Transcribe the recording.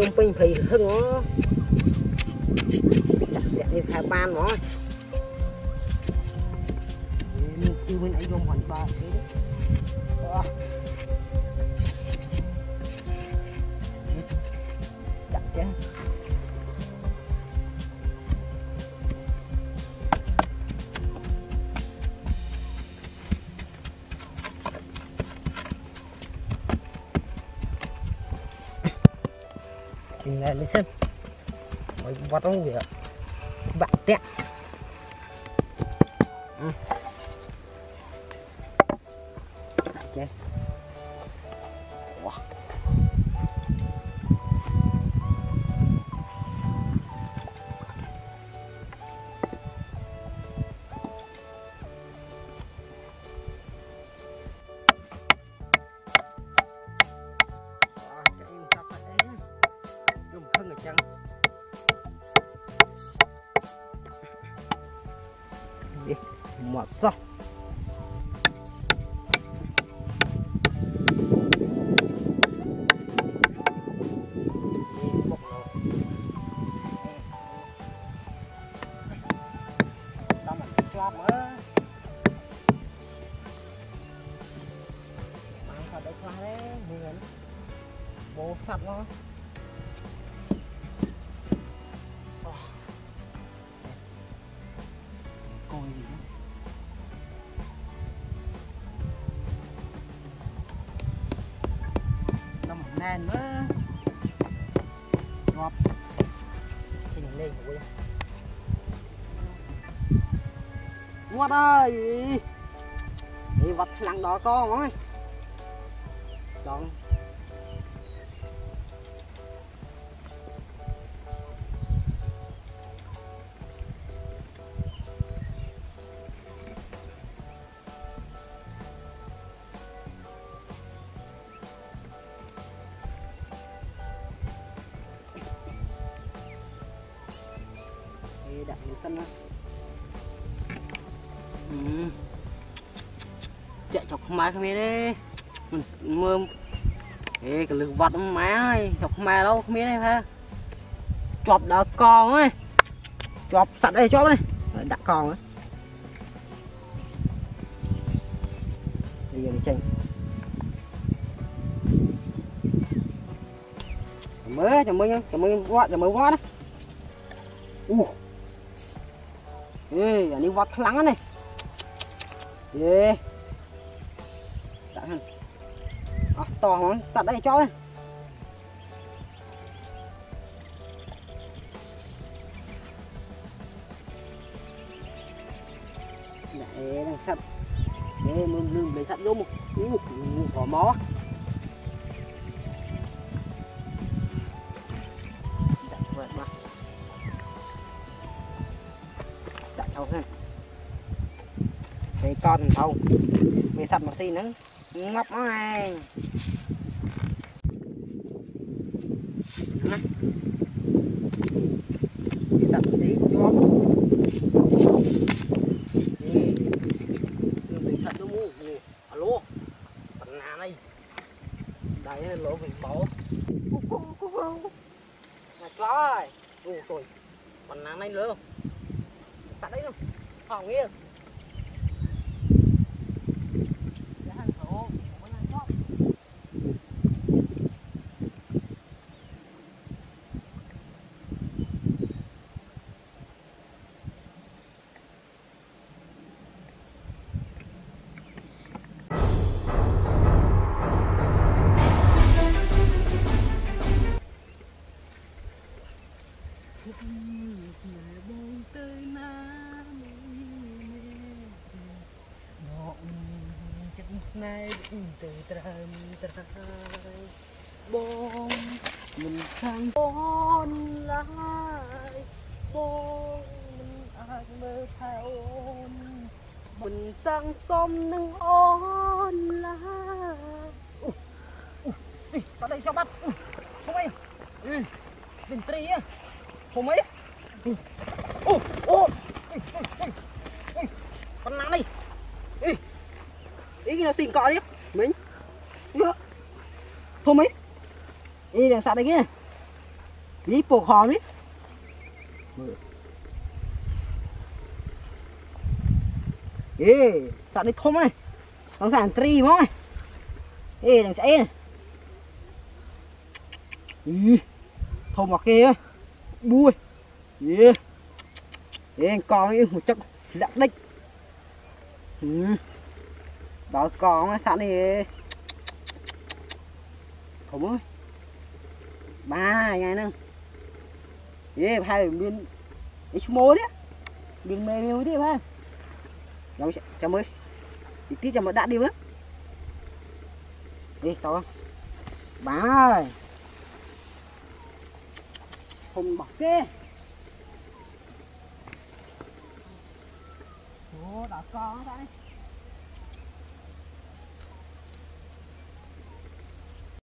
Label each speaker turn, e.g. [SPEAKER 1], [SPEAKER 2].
[SPEAKER 1] chung pin thì hưng nó chặt như thai ban nó chưa bên ấy dùng hoàn ba cái đấy chặt chứ nhìn này lên xem mới bắt nó việc bạn tẹt okay. Wow. Trắng đi một xong tao mà cho mở mang sao đây qua đấy người bố sạch nó nền mới ngọt thì nhìn lên của ngọt ơi đi vật lăng đó con ơi chọn đặt lên sân đó chạy chọc máy không biết đấy mưa cái lực vật má ơi chọc máy đâu không biết đấy ha chọc đã con ấy chọc sạch đây chọc đây đặt con ấy bây giờ đi chanh chầm mới vót đấy ê anh đi vót lắng này ê đặt hẳn to không đặt đây cho đây để đang sắt để lưng lấy sắt vô một có mó cái con thâu mày sạch một xí nữa ngọc nó này sạch một xí cho mình sạch nó mua alo phần nào đây đấy lỗ mình bỏ chó ơi rồi phần nào này nữa sạch đấy không phòng kia này từ trời bom mình sang bom lại bom mình ai mơ theo mình sang xóm nâng on lại đi vào đây cho bắt không ấy đừng tri á không ấy con nắng đi ý cái nó xin cọ đi mình thôi mấy đi đằng xa đây kia đi bộ hòm đi ê sạn đi thôm này nó sạn tri mó này ê đừng sẽ này ê thôm vào kia bui ê ê con ấy một chắc lặng đích đó con sạn đi thôm ơi ba này ngày nè ê hai bên ít mô đấy đừng mê mê đi ba chào mới tí chào mới đã đi với đi to ba ơi không bọc kê ô đã có đấy